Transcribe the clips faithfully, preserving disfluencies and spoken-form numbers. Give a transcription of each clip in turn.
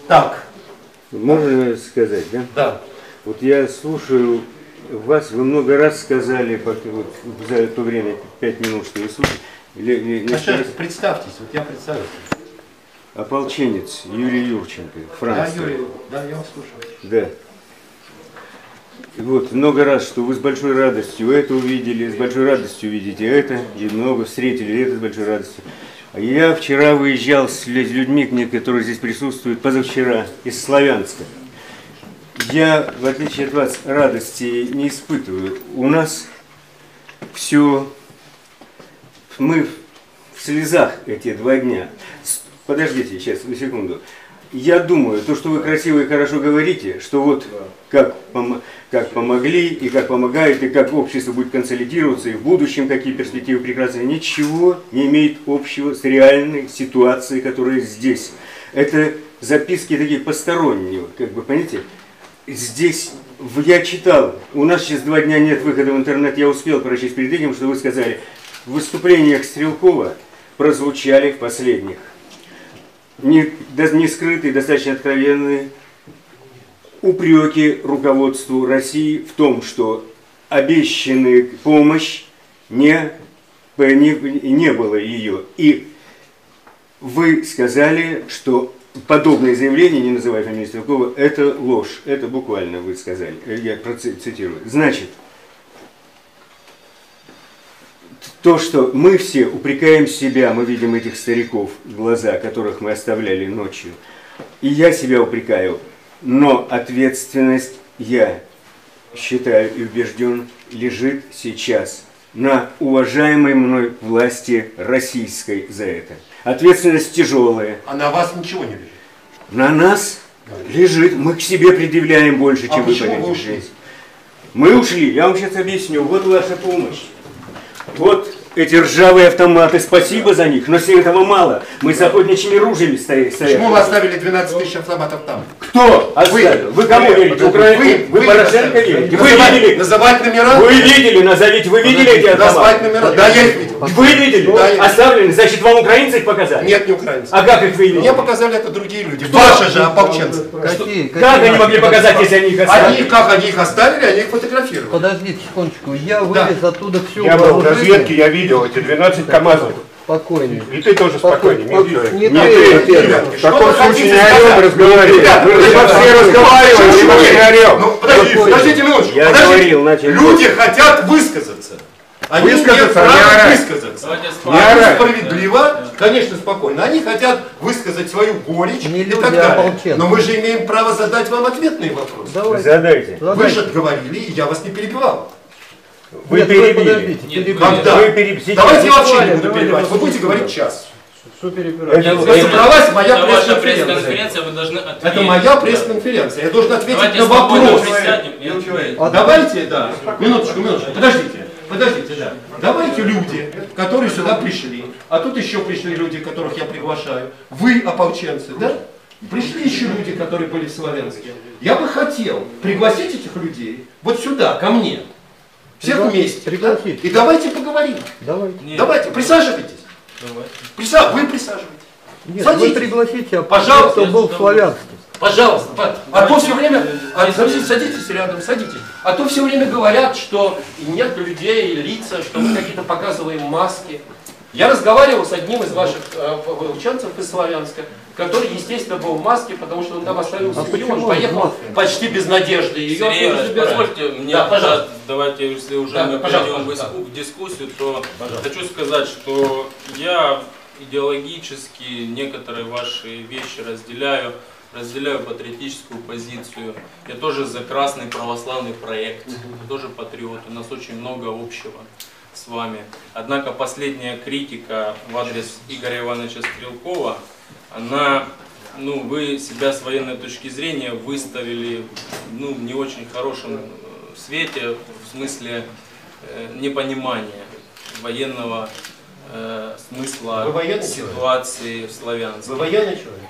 Так. Можно сказать, да? Да. Вот я слушаю вас, вы много раз сказали, вот, за то время, пять минут, что вы слушали. Пожалуйста, представьтесь, вот я представился. Ополченец Юрий Юрченко, Франция. Да, Юрий, да, я вас слушаю. Да. И вот много раз, что вы с большой радостью это увидели, с большой радостью увидите это, и много встретили это с большой радостью. А я вчера выезжал с людьми, которые здесь присутствуют, позавчера, из Славянска. Я, в отличие от вас, радости не испытываю. У нас все, мы в слезах эти два дня. Подождите, сейчас, секунду. Я думаю, то, что вы красиво и хорошо говорите, что вот как, пом как помогли, и как помогают, и как общество будет консолидироваться, и в будущем какие перспективы прекрасные, ничего не имеет общего с реальной ситуацией, которая здесь. Это записки такие посторонние, как бы, понимаете? Здесь, я читал, у нас сейчас два дня нет выхода в интернет, я успел прочесть перед этим, что вы сказали, в выступлениях Стрелкова прозвучали в последних. Не, не скрытые, достаточно откровенные упреки руководству России в том, что обещанная помощь не, не, не было ее. И вы сказали, что подобное заявление, не называя фамилию Стрелкова, это ложь. Это буквально вы сказали. Я процитирую. Значит, то, что мы все упрекаем себя, мы видим этих стариков, глаза которых мы оставляли ночью, и я себя упрекаю, но ответственность, я считаю и убежден, лежит сейчас на уважаемой мной власти российской за это. Ответственность тяжелая. А на вас ничего не лежит? На нас лежит, мы к себе предъявляем больше, чем а вы почему вы ушли? Мы ушли, я вам сейчас объясню, вот ваша помощь. Вот эти ржавые автоматы, спасибо за них, но все этого мало. Мы с охотничьими ружьями стоим. Почему вы оставили двенадцать тысяч автоматов там? Кто оставил? Вы, вы кому вы, верите? Украина? Вы, вы, вы Порошенко верите? Вы видели? Называть номера? Вы видели, назовите, вы видели эти автоматы? Назвать номера? Да, я их видел. Вы видели? Да, оставлены? Значит, вам украинцы их показали? Нет, не украинцы. А как их вы видели? Мне показали это другие люди. Ваши же ополченцы. Какие, как какие они могли показать, если они их оставили? Они, как они их оставили, они их фотографировали. Подождите секундочку, я вывез да. оттуда все. Я был в разведке, я видел эти двенадцать КАМАЗов. Спокойнее. И ты тоже спокойнее. Не ты. В таком случае не орем, разговариваем. Либо все разговариваем, либо не орем. Ну, подождите, подождите минуточку. Я говорил, начали. Люди хотят высказаться. Они имеют право высказаться. Они справедливо, конечно, спокойно. Они хотят высказать свою горечь не и люди, так далее. А но мы же имеем право задать вам ответные вопросы. Давайте. Задайте. Вы же говорили, и я вас не перебивал. Вы Нет, перебили. Нет, Когда? Вы переб... Давайте я вообще не буду перебивать. Вы будете говорить час. Что перебирать? Собралась моя Это ваша пресс-конференция. пресс-конференция, вы должны ответить. Это моя пресс-конференция. Я должен ответить Давайте на вопрос. присядем. Давайте, да. Минуточку, минуточку. Подождите. Подождите, да. Давайте люди, которые сюда пришли, а тут еще пришли люди, которых я приглашаю. Вы ополченцы, да? Пришли еще люди, которые были в Славянске. Я бы хотел пригласить этих людей вот сюда, ко мне. Всех вместе. Да? И давайте поговорим. Давайте. Нет. Давайте, присаживайтесь. Давайте. Приса... Вы присаживайтесь. Нет, садитесь. вы пригласите, Пожалуйста, кто был в Славянске. Пожалуйста. А то все время... А, садитесь, садитесь рядом, садитесь. А то все время говорят, что нет людей, лица, что мы какие-то показываем маски. Я разговаривал с одним из ваших э, ученцев из Славянска, который, естественно, был в маске, потому что он там оставил а семью, он поехал почти без надежды. Ее Сергей, позвольте мне, да, пожалуйста. давайте, если уже да, мы перейдем в дискуссию, то пожалуйста. Хочу сказать, что я идеологически некоторые ваши вещи разделяю, разделяю патриотическую позицию. Я тоже за красный православный проект, я тоже патриот, у нас очень много общего с вами. Однако последняя критика в адрес Игоря Ивановича Стрелкова, она, ну, вы себя с военной точки зрения выставили, ну, в не очень хорошем свете, в смысле э, непонимания военного э, смысла ситуации человек? В Славянске. Вы военный человек?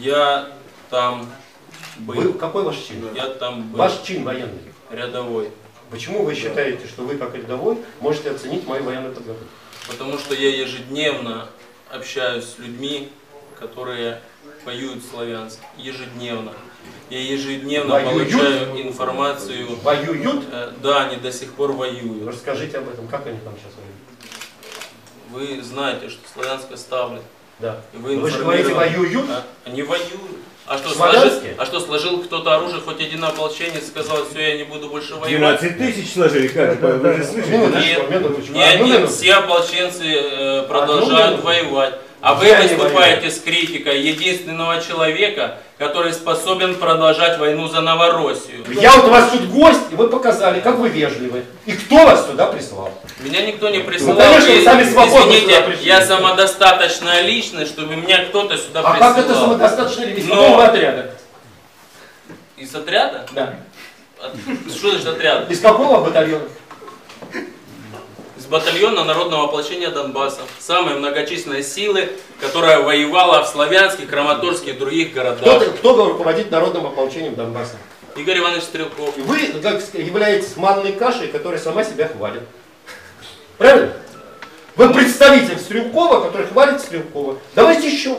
Я там был. Вы, какой ваш чин? Я там был. Ваш чин военный? Рядовой. Почему вы считаете, что вы, как рядовой, можете оценить мою военную подготовку? Потому что я ежедневно общаюсь с людьми, которые воюют в Славянске ежедневно. Я ежедневно Воюют? получаю информацию. Воюют? Э, да, они до сих пор воюют. Расскажите об этом, как они там сейчас воюют? Вы знаете, что Славянск оставлен. Да. И вы, Вы же говорите, воюют? А, они воюют. А что, Славянске? сложил, а что, сложил кто-то оружие, хоть один ополченец, сказал, все, я не буду больше воевать? двенадцать тысяч сложили, как? Вы же слышите? Минуточку, Нет, минуточку. не Одну они, минуту. все ополченцы э, продолжают минуту. воевать. А вы Я не выступаете с критикой единственного человека, который способен продолжать войну за Новороссию. Я вот у вас тут гость, и вы показали, как вы вежливы. И кто вас сюда прислал? Меня никто не присылал. Ну, конечно, вы И, сами свободно сюда извините, пришли. я самодостаточная личность, чтобы меня кто-то сюда А присылал. как это самодостаточно ли? Из Но- какого отряда? Из отряда? Да. От- Что значит отряд? Из какого батальона? Из батальона народного ополчения Донбасса. Самой многочисленной силы, которая воевала в Славянске, Краматорске и других Кто, городах. кто руководит народным ополчением Донбасса? Игорь Иванович Стрелков. И вы, как сказать, являетесь манной кашей, которая сама себя хвалит. Правильно? Вы представитель Стрелкова, который хвалит Стрелкова. Давайте еще.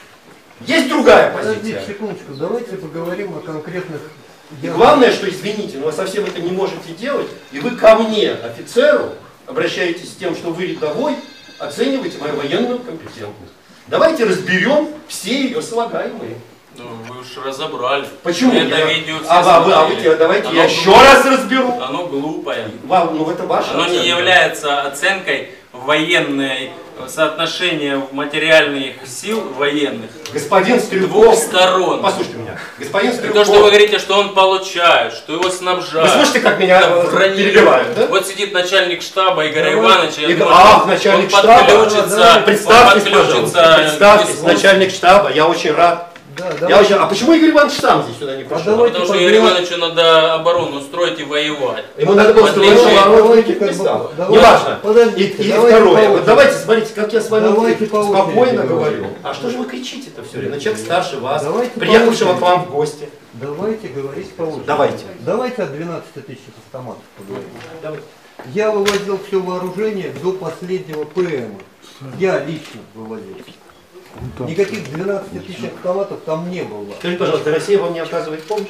Есть другая Подождите позиция. секундочку, давайте поговорим о конкретных... И главное, что, извините, но вы совсем это не можете делать, и вы ко мне, офицеру, обращаетесь с тем, что вы рядовой, оцениваете мою военную компетентность. Давайте разберем все ее слагаемые. Ну, вы уж разобрали. Почему? Вы это Я- видео все а, вы- а вы, смотрели. давайте Оно я еще глупое. раз разберу. Оно глупое. Вам, ну это ваше. Оно не является оценкой военной, соотношения материальных сил военных Господин двух Стрелков. сторон. Послушайте меня. Господин И Стрелков. то, что вы говорите, что он получает, что его снабжают. Вы слышите, как меня это э, вранье. перебивают, да? Вот сидит начальник штаба Игоря Давай. Ивановича. я И- думаю, ах, он начальник штаба. подключится, Да, он Представьтесь, подключится пожалуйста. к Представьтесь, дискуссии. начальник штаба. Я очень рад. Да, Я давайте, очень... А почему Игорь Иванович сам здесь сюда не пришел? давайте Потому что поговорим. Игорю Ивановичу надо оборону устроить и воевать. Ему надо было В строить отличие- оборону в Давайте других как бы- местах. давайте- Неважно. подождите, И, и давайте второе. по Вот очереди. давайте, смотрите, как я с вами Давайте по очереди спокойно говорим. говорю. А что же вы кричите-то все время? Человек старше вас, Давайте по приехавшего очереди. к вам в гости. Давайте говорить по очереди. Давайте. Давайте о двенадцати тысячах автоматов поговорим. Давайте. Я вывозил все вооружение до последнего ПМ. Я лично вывозил. Никаких двенадцати тысяч автоматов там не было. Скажите, пожалуйста, Россия вам не оказывает помощи?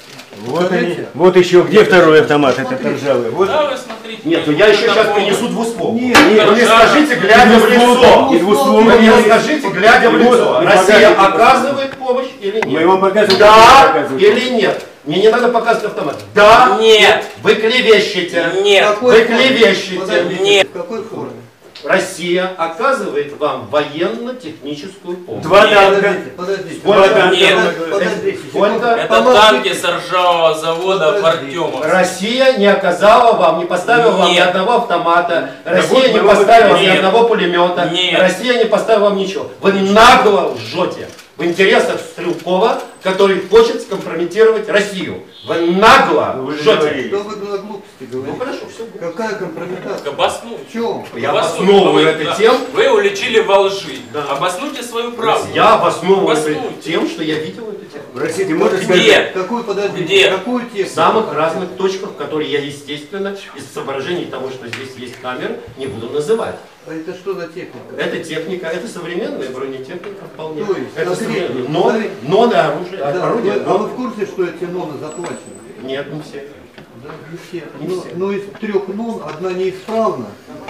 Вот они. Вот еще где второй автомат, этот ржавый. Вот. Да, вы смотрите. Нет, ну я еще это сейчас помню. принесу двуствол. Нет, Нет, вы мне скажите, глядя в лицо. И двуствол Вы мы мне не скажите, глядя в лицо. И Россия показывайте. оказывает помощь или Мы нет? вам показываем. Да показываем. или нет? Мне не надо показывать автомат. Да. Нет. Вы клевещете. Нет. Какой Вы форме? клевещете. Подождите, Нет. В какой форме? Россия оказывает вам военно-техническую помощь. Два Нет. танка. Подождите, подождите. Сколько? Подождите, Нет. подождите, Сколько? секунду. Это Помолчите. танки с ржавого завода в Подожди. Артемовске. Россия не оказала вам, не поставила вам ни Нет. одного автомата. вот Россия не мы поставила вот- ни Нет. одного пулемета. Нет. Россия не поставила вам ничего. Вы нагло лжете в интересах Стрелкова, который хочет скомпрометировать Россию. Вы нагло Вы же лжете. говорили. Что вы на глупости Ну говорите? хорошо, все. Какая компрометация? Обоснуйте. В чем? Я Обоснуйте. обосновываю Вы- это да. тем, Вы уличили во лжи. Да. Обоснуйте свою правду. я обосновываю это Обоснуйте. тем, что я видел эту тему. Простите, можно Где? сказать? Какую, подождите, Где? какую В технику? самых разных точках, которые я, естественно, из соображений того, что здесь есть камеры, не буду называть. А это что за техника? Это техника, это современная бронетехника вполне. То есть, это конкретно, современная. Но, смотри. но на оружие, Да, орудие, вы- а но- вы в курсе, что эти ноны заплачены? Нет, не все. Да, не все. Не Но, все. но из трех нон одна неисправна,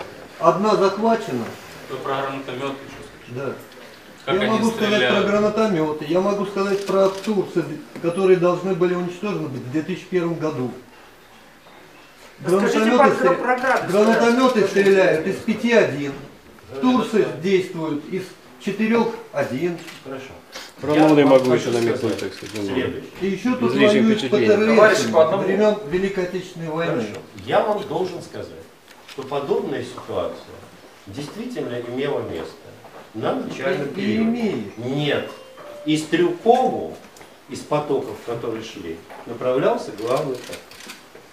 одна захвачена. Вы про гранатомет. Да. Как я они могу сказать про стреляют. гранатометы, я могу сказать про турсы, которые должны были уничтожены в две тысячи первом году. Расскажите Гранатометы, про- стре- про грады, гранатометы что- стреляют из пяти один, турсы действуют из четырех один. Хорошо. Про Я ноны вам могу хочу еще намекнуть, сказать так сказать. немного. следующее. И еще тут Излишних воюют впечатлений. Товарищи, ПТРС по одному. времен Великой Отечественной войны. Хорошо. Я вам должен сказать, что подобная ситуация действительно имела место на начальном И периоде. имеет. Нет. И Стрелкову из потоков, которые шли, направлялся главный поток.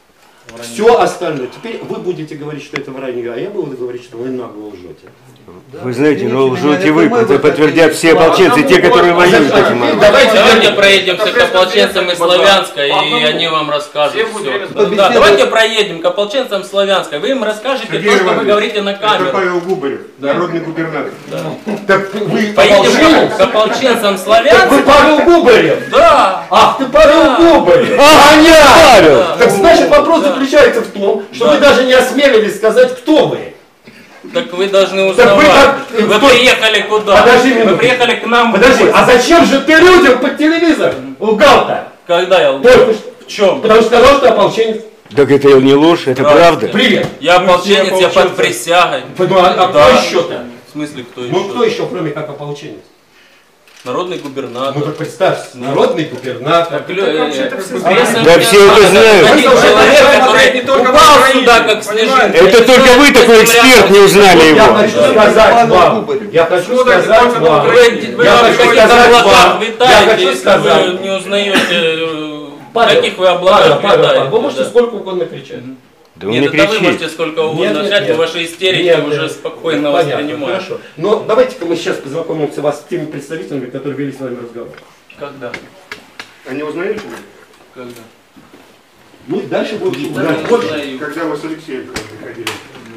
Вранье. Все остальное. Теперь вы будете говорить, что это вранье, а я буду говорить, что вы нагло лжете. Вы знаете, но Извините лжете меня, вы, это мы это бы подтвердят хотели. все ополченцы, те, которые воюют таким образом. Давайте, Давайте проедемся к ополченцам из Славянска, и они вам расскажут все. Да, давайте проедем к ополченцам Славянска. Вы им расскажете Сергей то, что вы Иванович, говорите на Это камеру. Павел Губарев, народный губернатор. Так вы Поедем ополченец? к ополченцам Так вы Славянска. Павел Губарев? Да. Ах, ты Павел Губарев! Понятно! Так значит вопрос заключается в том, что Да. вы даже не осмелились сказать, кто вы. Так вы должны Так вы узнавать. как- Вы Стой. приехали куда? Подожди Вы минуту. приехали к нам. в Подожди, гости. а зачем же ты людям под телевизор лгал-то? Когда я лгал? Только что. В чем? Потому что сказал, что ополченец. Так это не ложь, это правда. Привет. Я ополченец, я ополченцы. под присягой. Ну, а, а Да. кто еще-то? В смысле, кто еще? Ну кто еще, кроме как ополченец? Народный Ну губернатор. так представь, народный губернатор. Так, лю- э, пресса- Да все пресса- это знают. Один человек, который упал сюда, как снежинка. Это только вы, такой эксперт, не узнали Я его. хочу Да. сказать Павел вам, Губарев. я хочу Ну, так сказать это вам, Вы, вы я в хочу каких сказать облаках вам, я витаете, хочу если сказать. вы не узнаете, э, в Павел, каких вы облаках Павел, Павел, Павел, витаете. вы можете да. сколько угодно кричать. Да он Нет, не это вы кричит. можете сколько угодно Нет, нет, кричать, нет. но ваши истерики Нет, уже нет. спокойно Понятно, воспринимают. хорошо. Но давайте-ка мы сейчас познакомимся вас с теми представителями, которые вели с вами разговор. Когда? Они узнаете? Когда? Ну и дальше будем Да, узнать не больше. узнаю. Когда вы с Алексеем приходили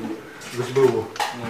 в СБУ.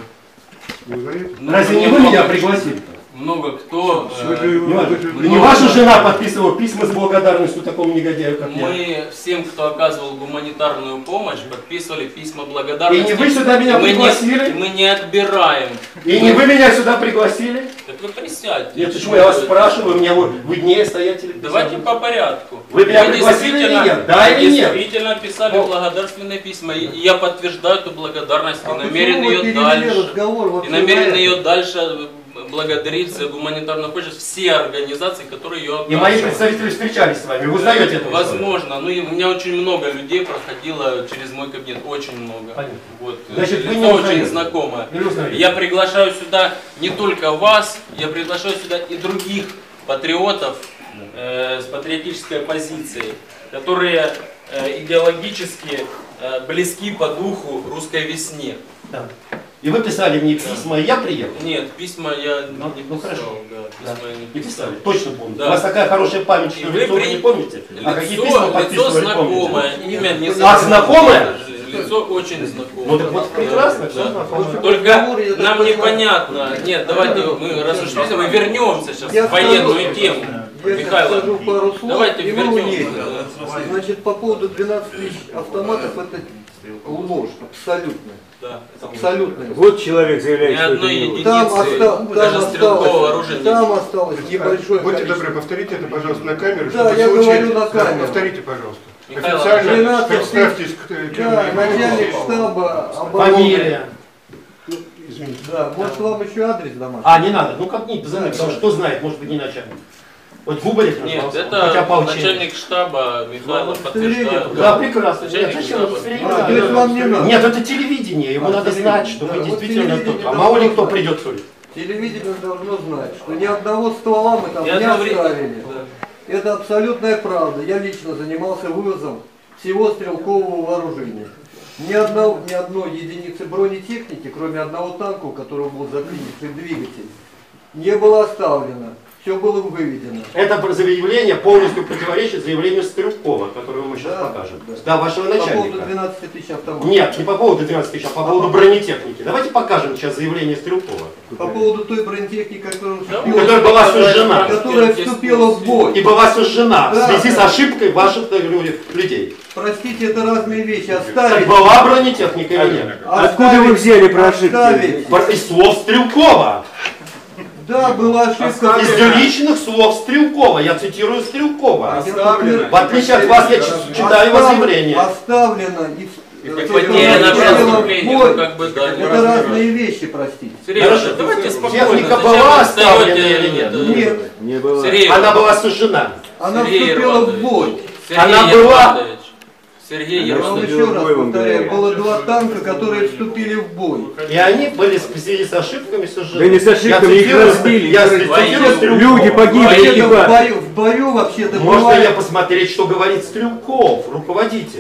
Не узнаете? Ну, Разве не много- вы меня пригласили? Много кто. Вы э, же- Не, вы же- не ваша жена подписывала письма с благодарностью такому негодяю, как я. Мы всем, кто оказывал гуманитарную помощь, подписывали письма И благодарности. не вы сюда меня мы, пригласили? не, мы не отбираем. И не вы меня сюда пригласили? Так вы присядьте. Нет, почему я вас спрашиваю, меня вы виднее стоять или Давайте по порядку. Вы меня пригласили или действительно- нет? Да вы или нет? действительно писали Ну. благодарственные письма. И я подтверждаю эту благодарность и А намерен почему вы ее перевели дальше. разговор И вообще намерен на это? ее дальше благодарить за гуманитарную помощь все организации, которые ее И мои оказывают. представители встречались с вами, вы знаете это? Возможно. Ну, и у меня очень много людей проходило через мой кабинет. Очень много. Понятно. Вот. Значит, вы Лицо не очень узнаете? знакомое. Не узнаете? Я приглашаю сюда не только вас, я приглашаю сюда и других патриотов э, с патриотической позицией, которые э, идеологически э, близки по духу русской весне. Да. И вы писали мне письма, и я приехал. Нет, письма я Ну, не ну, писал. хорошо. Да, Да. письма я не Не писал. писали, точно помню. Да. У вас такая хорошая память, что И вы лицо вы при- не помните? А какие Лицо, письма лицо подписывали, знакомое, помните? имя не А, знакомое? Лицо очень знакомое. Ну так вот прекрасно, Да. все знакомое. Только Разговор, я так нам понимаю. непонятно. Нет, давайте мы раз уж мы вернемся сейчас Я в военную скажу- тему. Я Михайло, скажу пару слов, давайте и мы вернемся. уедем. Значит, по поводу двенадцати тысяч автоматов, это ложь, абсолютно. Да. Абсолютно. Вот человек Ни заявляет, что это одной не ложь. единицы, Там, оста- даже там стрелкового осталось, оружия нет. там осталось небольшое Будьте количество. добры, повторите это, пожалуйста, на камеру. Да, чтобы я случай- говорю на Да, камеру. Повторите, пожалуйста. Михаил Официально Андреевич, представьтесь, кто- кем Да, вы начальник являетесь. штаба обороны. Фамилия. Извините. Да, может вам еще адрес домашний? А, не надо, ну как не позвонить, потому что кто знает, может быть не начальник. Вот Губарев Нет, назвался, это хотя ополченец. начальник штаба Михайло удостоверение подтверждает. Да, прекрасно. Нет, Начальник зачем штаба. удостоверение? А, надо? то есть вам не надо? Нет, это телевидение, ему А, надо телевидение, знать, что да, вы вот действительно телевидение кто-то. А должно мало ли кто знать. придет сюда. Телевидение должно знать, что ни одного ствола мы там Ни не одного времени. оставили. Да. Это абсолютная правда. Я лично занимался вывозом всего стрелкового вооружения. Ни, одного, ни одной единицы бронетехники, кроме одного танка, у которого был заклинивший двигатель, не было оставлено. Все было выведено. Это заявление полностью противоречит заявлению Стрелкова, которое мы сейчас Да, покажем. да. Да, вашего По поводу начальника. двенадцати тысяч автоматов. Нет, не по поводу двенадцати тысяч, а по поводу бронетехники. Давайте покажем сейчас заявление Стрелкова. По поводу той бронетехники, которая вступила, Которая была сожжена. которая вступила в бой. И была сожжена в Да, связи с да. ошибкой ваших э, людей. Простите, это разные вещи. Так Оставить. была бронетехника или нет? Откуда вы взяли про ошибки? Оставить. Из слов Стрелкова. Да, была ошибка. Из личных слов Стрелкова. Я цитирую Стрелкова. Оставлено. В отличие от вас, я ч- читаю его заявление. Оставлено и Так то, потеря что на было преступление, бой. ну как бы да. не Это разные. разные вещи, простите. Сергей, Хорошо. давайте спокойно. Техника Зачем была вы оставлена встаете, или нет? э, Нет, Не было. Сергей, Она была сожжена. она Сергей вступила в Ервандович. бой. Сергей Она была- Ервандович. Сергей Я вам Ервандович. еще раз бой вам повторяю, говорю. было два танка, которые вступили в бой. И они были в связи с ошибками сожжены. Да не с ошибками, Я их цитирую- разбили, Я их цитирую разбили. Стрелкова. Люди погибли, Вообще-то в экипаж. бою, в бою вообще-то Можно бывает- я посмотреть, что говорит Стрелков, руководитель?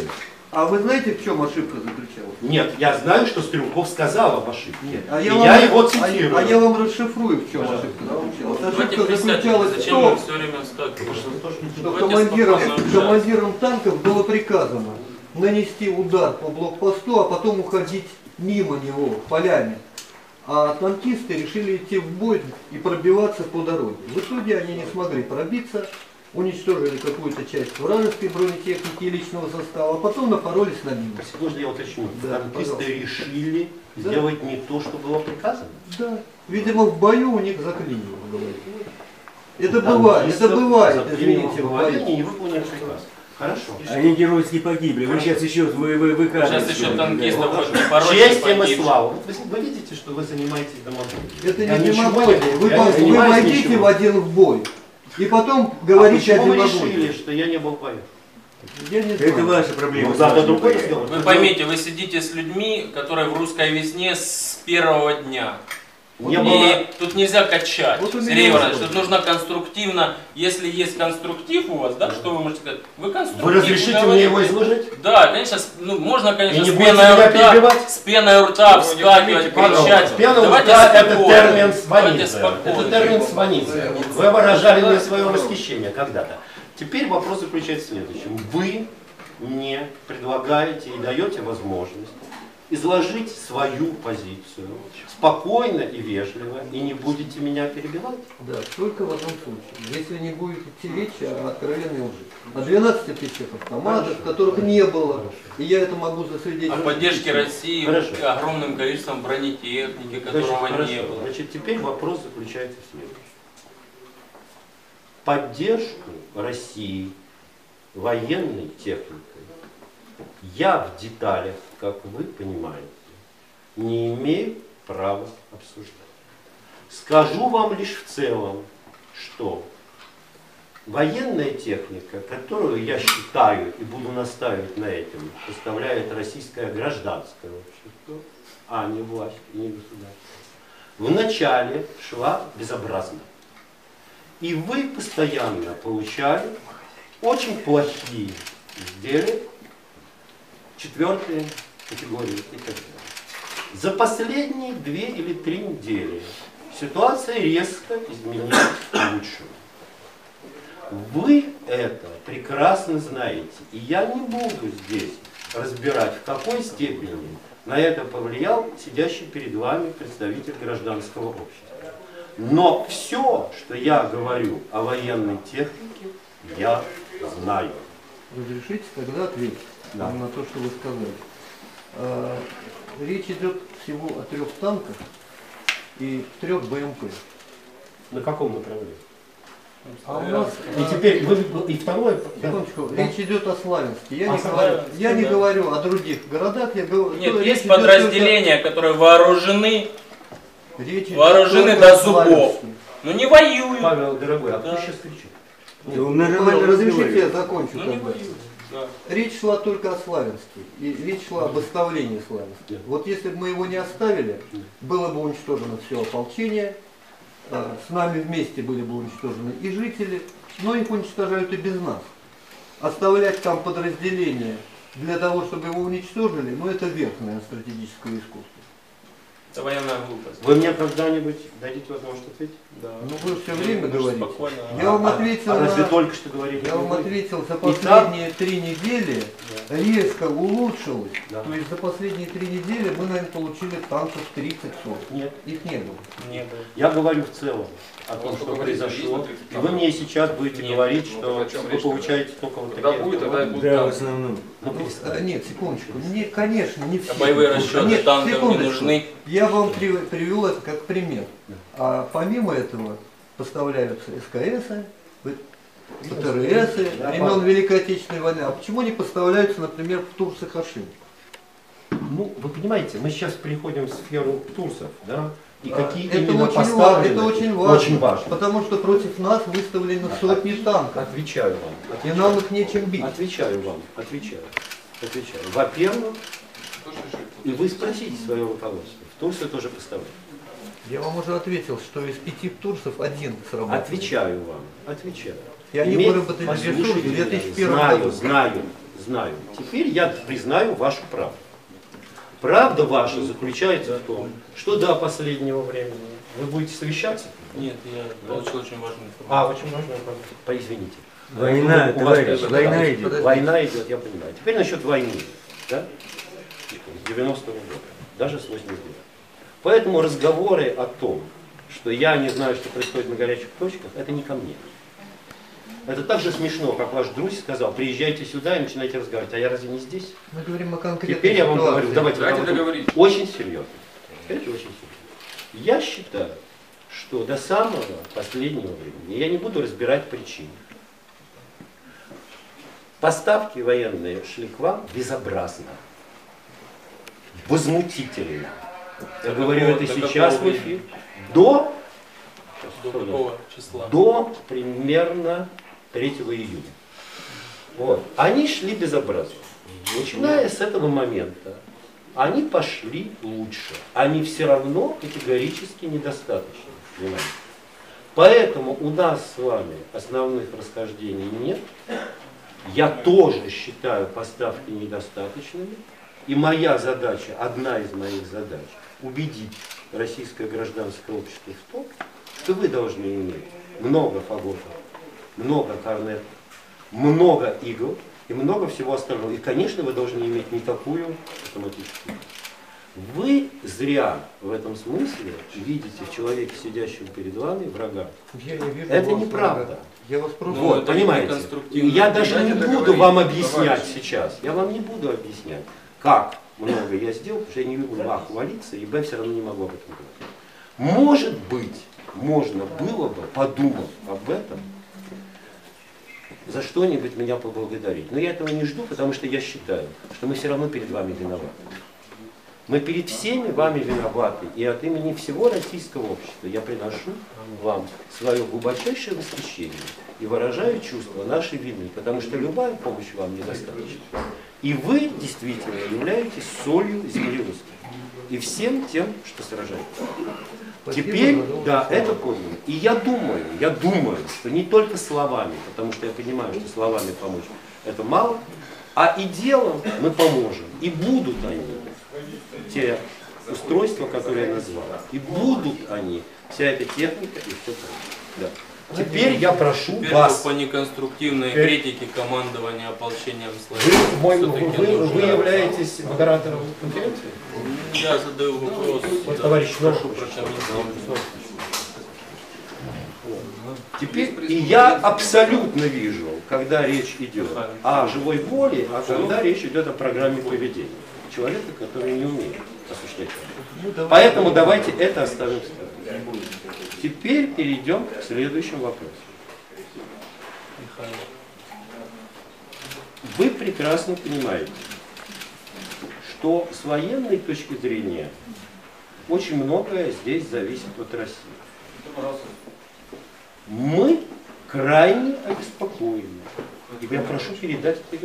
А вы знаете, в чем ошибка заключалась? Нет, я знаю, что Стрелков сказал об ошибке. Нет, а И я, я вам, его а, цитирую. а я вам расшифрую, в чем ошибка заключалась. Давайте Ошибка присядьте, заключалась в зачем вы том, все время вскакиваете? что Давайте командирам, спокойно общаться. командирам танков было приказано нанести удар по блокпосту, а потом уходить мимо него, полями. А танкисты решили идти в бой и пробиваться по дороге. В итоге они не смогли пробиться, уничтожили какую-то часть вражеской бронетехники и личного состава, а потом напоролись на мину. Можно я уточню? Да, Танкисты пожалуйста. решили Да. сделать не то, что было приказано. Да, видимо, в бою у них заклинило в голове. Это бывает, это бывает, извините, в бою. Они не выполнили приказ. Хорошо. Они героически погибли. Вы сейчас еще вы, вы, вы Сейчас еще танкистов хоть не порочно Честь им и погибших. слава. Вот Вы, вы видите, что вы занимаетесь демагогией. Это Я не ничего демагогия. не- Вы, я пос- не вы занимаюсь войдите ничего. в один в бой. И потом А говорите о почему вы демагогии. решили, что я не был в бою? Я не Это знаю. ваша проблема. Ну, завтра другой разговор. Вы поймите, вы сидите с людьми, которые в русской весне с первого дня. Не И было. тут нельзя качать, Вот у меня Сергей Иванович, вопрос. тут нужно конструктивно, если есть конструктив у вас, да, что вы можете сказать? Вы конструктивно Вы разрешите мне его изложить? Да, конечно, с- ну, можно, конечно, И не с будете пеной меня рта, перебивать? с пеной рта вскакивать, кричать. Пена Давайте рта — это спокойно. термин Давайте Сванидзе. спокойно. Это термин Сванидзе. Вы выражали мне свое восхищение когда-то. Теперь вопрос заключается в следующем. Вы мне предлагаете и даете возможность изложить свою позицию спокойно и вежливо, и не будете меня перебивать. Да, только в одном случае. Если не будет идти речь о откровенной лжи. О двенадцати тысячах автоматов, которых не было. И я это могу О засвидетельствовать. поддержке России Хорошо. огромным количеством бронетехники, Значит, которого хорошо. не было. Значит, теперь вопрос заключается в следующем. Поддержку России военной техникой я в деталях, как вы понимаете, не имею права обсуждать. Скажу вам лишь в целом, что военная техника, которую я считаю и буду настаивать на этом, поставляет российское гражданское общество, а не власть и не государство, вначале шла безобразно. И вы постоянно получали очень плохие изделия, четвертой категории и так далее. За последние две или три недели ситуация резко изменилась к лучшему. Вы это прекрасно знаете, и я не буду здесь разбирать, в какой степени на это повлиял сидящий перед вами представитель гражданского общества. Но все, что я говорю о военной технике, я знаю. Разрешите тогда ответить Да. на то, что вы сказали. А, речь идет всего о трех танках и трех БМП. На каком направлении? А у нас... И а, теперь вы, и второе, секундочку, да. речь идет о Славянске. Я, О не, говорю, Славянске, я не да. говорю о других городах. Я говорю, Нет, речь есть идет подразделения, которые вооружены, только- речь идет вооружены только до о зубов, Славянске. но не воюют. Павел, дорогой, а кто Да. сейчас кричит? Да он нормально Павел, разрешите я разговаривает. закончу Ну не тогда. воюют. Да. Речь шла только о Славянске. И речь шла об оставлении Славянска. Вот если бы мы его не оставили, было бы уничтожено все ополчение, э, с нами вместе были бы уничтожены и жители, но их уничтожают и без нас. Оставлять там подразделения для того, чтобы его уничтожили, ну это верхнее стратегическое искусство. Это военная глупость. Вы мне когда-нибудь дадите возможность ответить? Да. Ну вы все время Вы же говорите. спокойно. Я вам А- ответил а разве на... только что говорили? Я не вам будете? ответил, за Итак? последние три недели Да. резко улучшилось. Да. То есть за последние три недели мы, наверное, получили танков тридцать сорок. Нет. Их не было. Не было. Я говорю в целом о том, Вот что вы говорите, произошло. есть тридцать И вы мне сейчас будете Нет. говорить, Ну, что о чем вы речь получаете только вот Когда такие будет, тогда и ответы. будут Да, в танки. основном. Ну, Ну, перестань. э, нет, секундочку. Не, конечно, не все. А боевые расчеты Нет, танкам не секундочку. нужны. Я вам при- привел это как пример. А помимо этого поставляются СКС, ПТРС Да, времен пап. Великой Отечественной войны. А почему не поставляются, например, в Турсы Хашим? Ну, вы понимаете, мы сейчас переходим в сферу турсов, да? И А, какие это именно очень, ва- поставлены. это очень важно, Очень важно. потому что против нас выставлены сотни танков, Отвечаю вам. и нам их нечем бить. Отвечаю вам. Отвечаю. Отвечаю. Во-первых, Кто же решит? и вы спросите свое руководство. В Турцию тоже поставляют. Я вам уже ответил, что из пяти турсов один сработал. Отвечаю вам. Отвечаю. И они Иметь- выработали ресурс в послушайте две меня. тысячи первом Знаю, году. знаю, знаю. Теперь я признаю вашу правду. Правда ваша заключается в том, что до последнего времени вы будете совещаться? Нет, я получил очень важную информацию. А, очень важно, поизвините. Война, У вас товарищ, тоже, война да, идет. Война идет, я понимаю. Теперь насчет войны. Да? С девяностого года, даже с восьмидесятого года. Поэтому разговоры о том, что я не знаю, что происходит на горячих точках, это не ко мне. Это так же смешно, как ваш друг сказал, приезжайте сюда и начинайте разговаривать. А я разве не здесь? Мы говорим о конкретной Теперь я вам ситуации. говорю, давайте, Давайте давайте договоримся. очень серьезно. Теперь очень серьезно. Я считаю, что до самого последнего времени, я не буду разбирать причины, поставки военные шли к вам безобразно, возмутительно. Я До говорю какого- это до сейчас какого в эфире. До, До какого числа? до примерно третьего июня. Вот. Они шли безобразно. Начиная с этого момента, они пошли лучше. Они все равно категорически недостаточны. Понимаете? Поэтому у нас с вами основных расхождений нет. Я тоже считаю поставки недостаточными. И моя задача, одна из моих задач, убедить российское гражданское общество в том, что вы должны иметь много фаготов, много корнетов, много игл и много всего остального. И, конечно, вы должны иметь не такую автоматическую. Вы зря в этом смысле видите в человеке, сидящем перед вами, врага. Я не вижу Это вас неправда. врага. Я вас просто... Ну, Вот, это понимаете? неконструктивно. Я даже не Давайте буду договоримся, вам объяснять товарищи. сейчас. Я вам не буду объяснять, как много я сделал, потому что я не люблю а хвалиться, и б все равно не могу об этом говорить. Может быть, можно было бы, подумав об этом, за что-нибудь меня поблагодарить. Но я этого не жду, потому что я считаю, что мы все равно перед вами виноваты. Мы перед всеми вами виноваты, и от имени всего российского общества я приношу вам свое глубочайшее восхищение и выражаю чувство нашей вины, потому что любая помощь вам недостаточна. И вы действительно являетесь солью земли русской и всем тем, что сражается. Спасибо Теперь, за новую да, славу. это подлинно. И я думаю, я думаю, что не только словами, потому что я понимаю, что словами помочь это мало, а и делом мы поможем. И будут они, те устройства, которые я назвал, и будут они, вся эта техника и все прочее. Да. Теперь я прошу Теперь вас. по неконструктивной Теперь- критике командования ополчением Вы, славян. мой- Всё-таки вы- вы нужно- являетесь модератором конференции? Я задаю вопрос. Вот, да, товарищ прошу Новый. прокомментировать. Теперь и я абсолютно вижу, когда речь идет о живой воле, а когда речь идет о программе поведения человека, который не умеет осуществлять это. Поэтому давайте это оставим в стороне. Теперь перейдем к следующему вопросу. Михаил. Вы прекрасно понимаете, что с военной точки зрения очень многое здесь зависит от России. Мы крайне обеспокоены, и я прошу передать это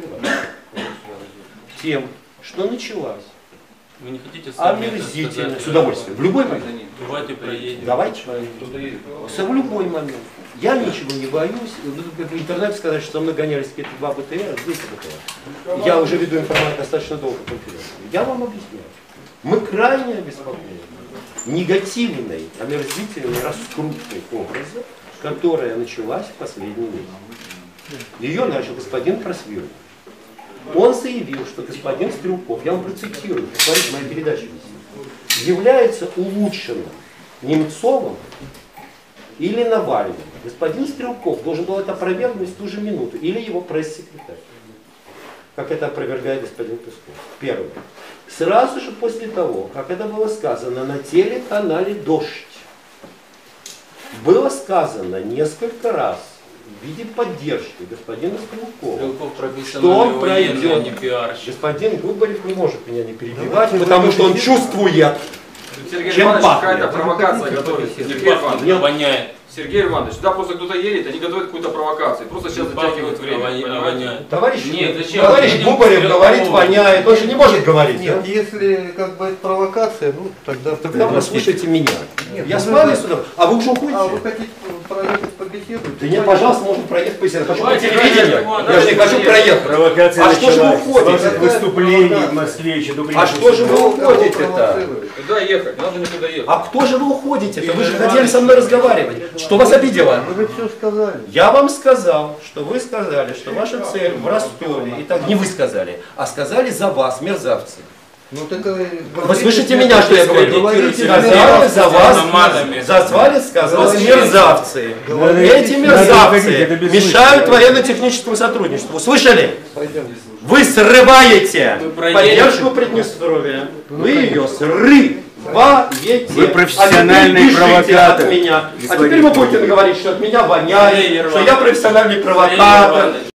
тем, что началась Вы не хотите сами это омерзительно, сказать? с удовольствием, в любой момент. Давайте проедем. Давайте, в любой момент. Я ничего не боюсь. В интернете сказать, что со мной гонялись какие-то два БТР, двести БТР. Я уже веду информацию достаточно долго конференции. Я вам объясняю. Мы крайне обеспокоены негативной, омерзительной раскруткой образа, которая началась в последний месяц. Ее начал господин Просвиров. Он заявил, что господин Стрелков, я вам процитирую, смотрите, моя передача висит, является улучшенным Немцовым или Навальным. Господин Стрелков должен был это опровергнуть в ту же минуту, или его пресс-секретарь, как это опровергает господин Песков. Первое. Сразу же после того, как это было сказано на телеканале «Дождь», было сказано несколько раз в виде поддержки господина Стрелкова, Стрелков что профессиональный он военный, а не пройдет. пиарщик. Господин Губарев не может меня не перебивать, Давайте потому вы что он хотите- чувствует. Сергей Чем Иванович, пахнет? какая-то провокация готовится. Не Сергей пахнет, Иванович, а воняет. Сергей Иванович, сюда просто кто-то едет, они готовят какую-то провокацию. Просто сейчас Не пахнет, затягивают а время. воня- а понимаете? воняет. Товарищ, Нет, зачем? товарищ Зачем Губарев Стрелкову? говорит, воняет. Он же не может говорить. Нет, да? если как бы это провокация, ну тогда... Тогда послушайте меня. Нет, Я ну с вы вами же- сюда. А вы уже А вы уходите? хотите проехать по Бельгии? комментируйте. Да нет, пожалуйста, можно проехать по эфиру. Хочу по Давайте, телевидению. давайте, Я же не хочу проехать. Провокация А что же вы началась. уходите? С ваших выступлений в Москве еще до А что же вы уходите-то? Куда ехать? Надо никуда ехать. А кто же вы уходите-то? Вы же хотели со мной разговаривать. Что вас обидело? Вы же все сказали. Я вам сказал, что вы сказали, что ваша цель в Ростове. И так не вы сказали, а сказали за вас, мерзавцы. Ну, так, э, Вы слышите меня, что я говорю? Говорите, Сказали за вас, Автоматами. зазвали, сказали Говорите. мерзавцы. Говорите. Эти Надо мерзавцы выходить, это мешают бессмысленно. военно-техническому сотрудничеству. Слышали? Пойдем. Вы срываете Вы проедете. поддержку Приднестровья. Вы ее срываете. Вы профессиональный А теперь бежите провокатор, от меня. А господин теперь вы Путин. будете говорить, что от меня воняет, Валерий что я профессиональный Валерий провокатор. Иванович.